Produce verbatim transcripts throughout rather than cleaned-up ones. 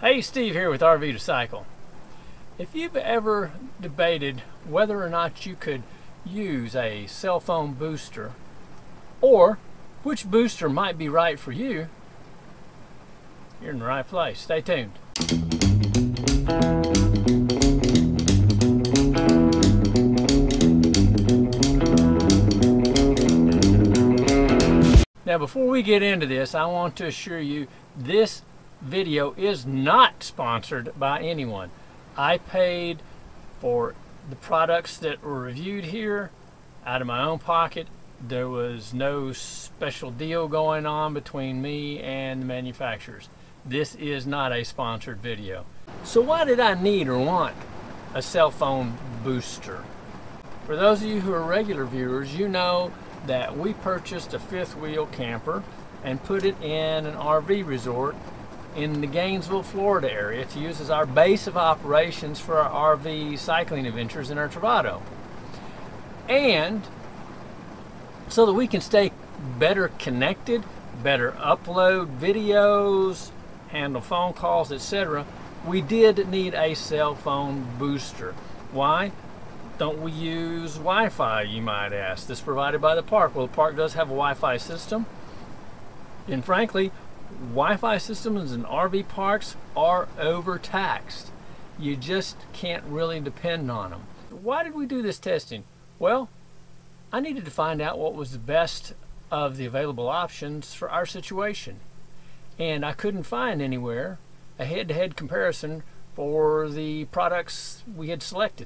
Hey, Steve here with R V to Cycle. If you've ever debated whether or not you could use a cell phone booster or which booster might be right for you, you're in the right place. Stay tuned. Now, before we get into this, I want to assure you this video is not sponsored by anyone. I paid for the products that were reviewed here out of my own pocket. There was no special deal going on between me and the manufacturers. This is not a sponsored video. So why did I need or want a cell phone booster? For those of you who are regular viewers, you know that we purchased a fifth wheel camper and put it in an R V resort in the Gainesville, Florida area to use as our base of operations for our R V cycling adventures in our Travado. And so that we can stay better connected, better upload videos, handle phone calls, et cetera, we did need a cell phone booster. Why don't we use Wi-Fi, you might ask? This is provided by the park. Well, the park does have a Wi-Fi system. And frankly, Wi-Fi systems in R V parks are overtaxed. You just can't really depend on them. Why did we do this testing? Well, I needed to find out what was the best of the available options for our situation. And I couldn't find anywhere a head-to-head comparison for the products we had selected.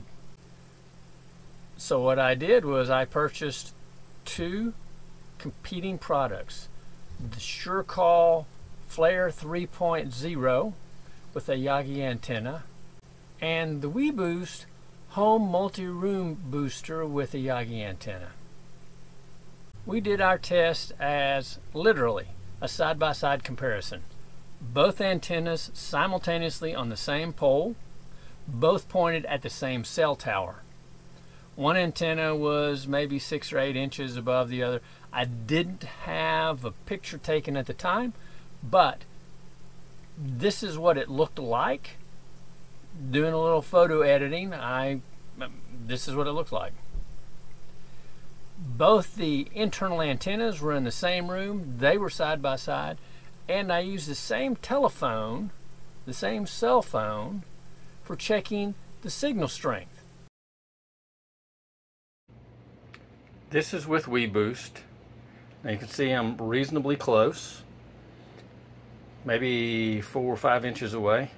So what I did was I purchased two competing products. The SureCall Flare three point oh with a Yagi antenna and the WeBoost Home Multi-Room Booster with a Yagi antenna. We did our test as literally a side-by-side comparison. Both antennas simultaneously on the same pole, both pointed at the same cell tower. One antenna was maybe six or eight inches above the other. I didn't have a picture taken at the time, but this is what it looked like. Doing a little photo editing, I this is what it looked like. Both the internal antennas were in the same room. They were side by side, and I used the same telephone, the same cell phone, for checking the signal strength. This is with WeBoost. Now you can see I'm reasonably close, maybe four or five inches away.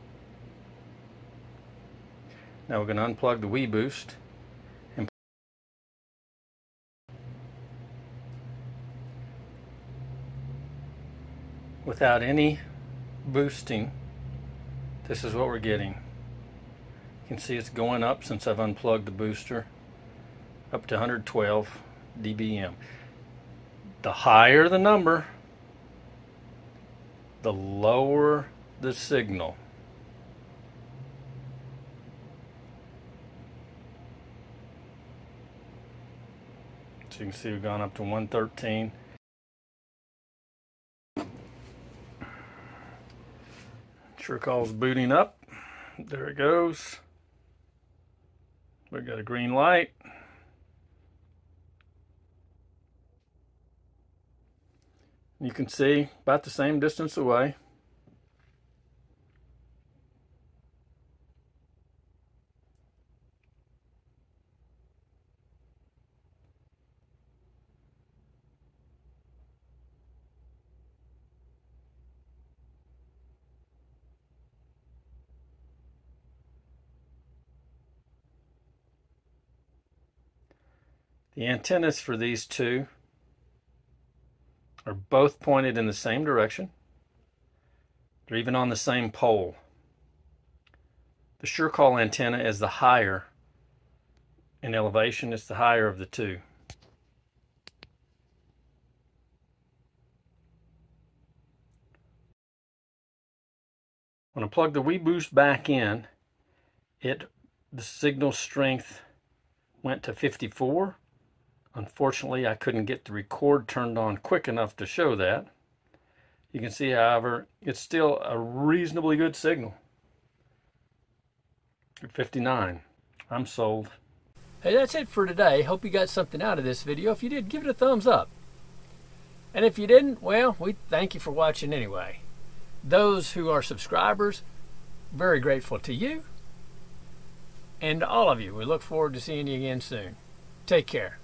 Now we're going to unplug the WeBoost and without any boosting, this is what we're getting. You can see it's going up since I've unplugged the booster, up to one hundred twelve D B M. The higher the number, the lower the signal. So you can see we've gone up to one thirteen. SureCall's booting up. There it goes. We've got a green light. You can see about the same distance away. The antennas for these two are both pointed in the same direction. They're even on the same pole. The SureCall antenna is the higher in elevation. It's the higher of the two. When I plug the WeBoost back in, it the signal strength went to fifty-four. Unfortunately, I couldn't get the record turned on quick enough to show that. You can see, however, it's still a reasonably good signal. fifty-nine. I'm sold. Hey, that's it for today. Hope you got something out of this video. If you did, give it a thumbs up. And if you didn't, well, we thank you for watching anyway. Those who are subscribers, very grateful to you. And to all of you, we look forward to seeing you again soon. Take care.